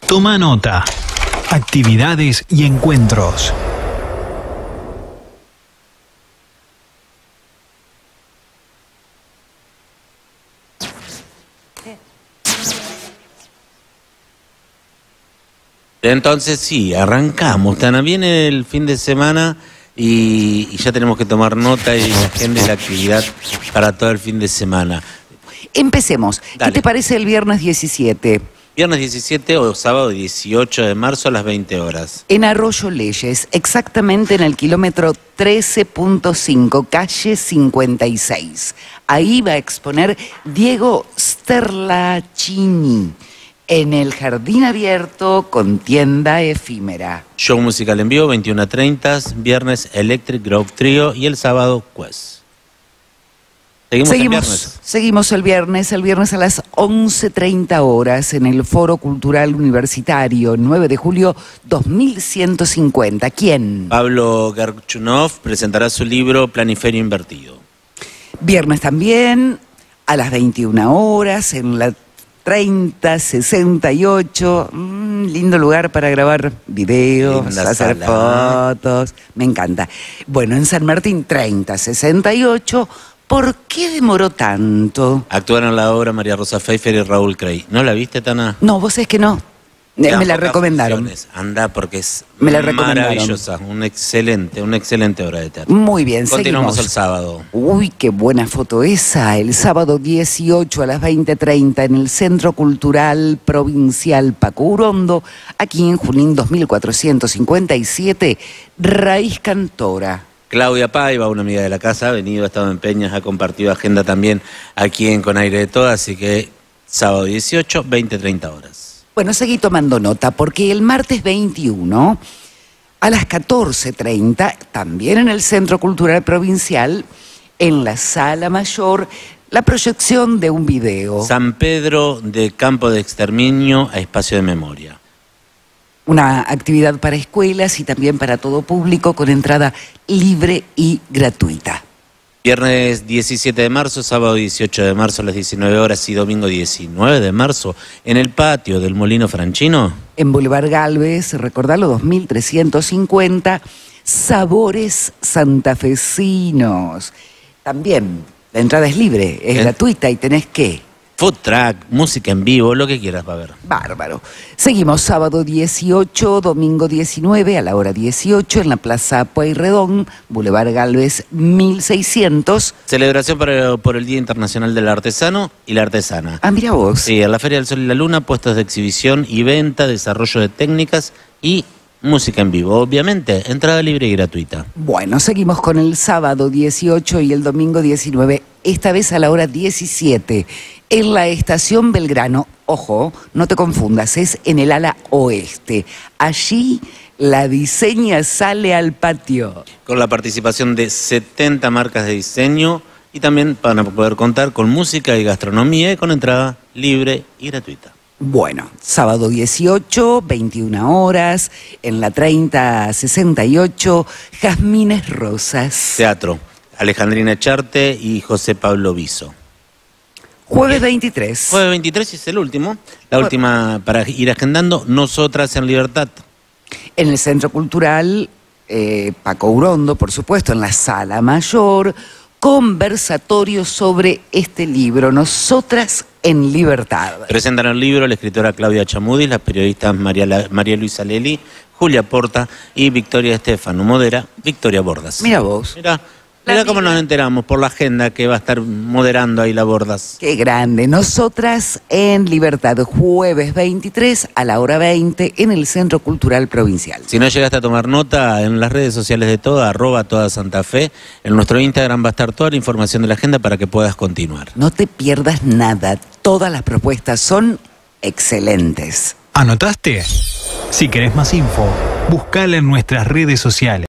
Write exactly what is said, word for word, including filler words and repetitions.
Toma nota. Actividades y encuentros. Entonces sí, arrancamos. Tana, viene el fin de semana y, y ya tenemos que tomar nota y la agenda y la actividad para todo el fin de semana. Empecemos. Dale. ¿Qué te parece el viernes diecisiete? Viernes diecisiete o sábado dieciocho de marzo a las veinte horas. En Arroyo Leyes, exactamente en el kilómetro trece punto cinco, calle cincuenta y seis. Ahí va a exponer Diego Sterlachini en el jardín abierto con tienda efímera. Show musical en vivo, veintiuno a treinta, viernes Electric Grove Trio y el sábado Quest. Seguimos, Seguimos, el viernes. seguimos el viernes, el viernes a las once treinta horas en el Foro Cultural Universitario, nueve de julio dos mil ciento cincuenta. ¿Quién? Pablo Garchunov presentará su libro Planiferio Invertido. Viernes también a las veintiuna horas en la treinta sesenta y ocho. Mm, lindo lugar para grabar videos, Linda hacer sala. fotos. Me encanta. Bueno, en San Martín treinta sesenta y ocho. ¿Por qué demoró tanto? Actuaron en la obra María Rosa Pfeiffer y Raúl Crey. ¿No la viste, Tana? No, vos es que no. Quedan Me la pocas recomendaron. funciones. Anda porque es Me la recomendaron. maravillosa, una excelente, una excelente obra de teatro. Muy bien, Continuamos seguimos. el sábado. Uy, qué buena foto esa. El sábado dieciocho a las veinte treinta en el Centro Cultural Provincial Paco Urondo, aquí en Junín dos mil cuatrocientos cincuenta y siete, Raíz Cantora. Claudia Paiva, una amiga de la casa, ha venido, ha estado en Peñas, ha compartido agenda también aquí en Con Aire de Todo, así que sábado dieciocho, veinte treinta horas. Bueno, seguí tomando nota porque el martes veintiuno a las catorce treinta, también en el Centro Cultural Provincial, en la Sala Mayor, la proyección de un video. San Pedro de Campo de Exterminio a Espacio de Memoria. Una actividad para escuelas y también para todo público con entrada libre y gratuita. Viernes diecisiete de marzo, sábado dieciocho de marzo a las diecinueve horas y domingo diecinueve de marzo en el patio del Molino Franchino. En Boulevard Galvez, recordalo, dos mil trescientos cincuenta, sabores santafesinos. También la entrada es libre, es ¿Eh? gratuita y tenés que... Food track, música en vivo, lo que quieras va a ver. Bárbaro. Seguimos sábado dieciocho, domingo diecinueve, a la hora dieciocho, en la Plaza Pueyrredón, Boulevard Galvez mil seiscientos. Celebración por, por el Día Internacional del Artesano y la Artesana. Ah, mira vos. Sí, en la Feria del Sol y la Luna, puestos de exhibición y venta, desarrollo de técnicas y música en vivo. Obviamente, entrada libre y gratuita. Bueno, seguimos con el sábado dieciocho y el domingo diecinueve, esta vez a la hora diecisiete, en la Estación Belgrano. Ojo, no te confundas, es en el ala oeste. Allí la diseña sale al patio. Con la participación de setenta marcas de diseño y también van a poder contar con música y gastronomía y con entrada libre y gratuita. Bueno, sábado dieciocho, veintiuna horas, en la treinta sesenta y ocho, Jazmines Rosas. Teatro, Alejandrina Echarte y José Pablo Viso. Jueves veintitrés. Jueves veintitrés es el último, la Jue- última para ir agendando, Nosotras en Libertad. En el Centro Cultural eh, Paco Urondo, por supuesto, en la Sala Mayor, conversatorio sobre este libro, Nosotras en Libertad. Presentan el libro la escritora Claudia Chamudis, las periodistas María, La- María Luisa Leli, Julia Porta y Victoria Estefano. Modera Victoria Bordas. Mira vos. Mira, La mira cómo amiga. nos enteramos por la agenda que va a estar moderando ahí la Bordas. Qué grande. Nosotras en Libertad, jueves veintitrés a la hora veinte en el Centro Cultural Provincial. Si no llegaste a tomar nota, en las redes sociales de Toda, arroba Toda Santa Fe, en nuestro Instagram va a estar toda la información de la agenda para que puedas continuar. No te pierdas nada. Todas las propuestas son excelentes. ¿Anotaste? Si querés más info, buscala en nuestras redes sociales.